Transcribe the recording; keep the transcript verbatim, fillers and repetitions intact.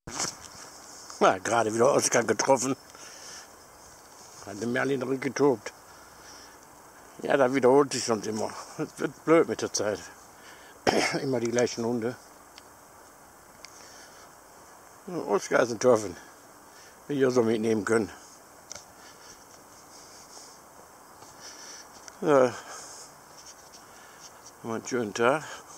Na, gerade wieder Oskar getroffen. Hat den Merlin zurückgetobt. Ja, da wiederholt sich sonst immer. Es wird blöd mit der Zeit. Immer die gleichen Hunde. Oskar ist ein Teufel. Will ich auch so mitnehmen können. Ja. Mal einen schönen Tag.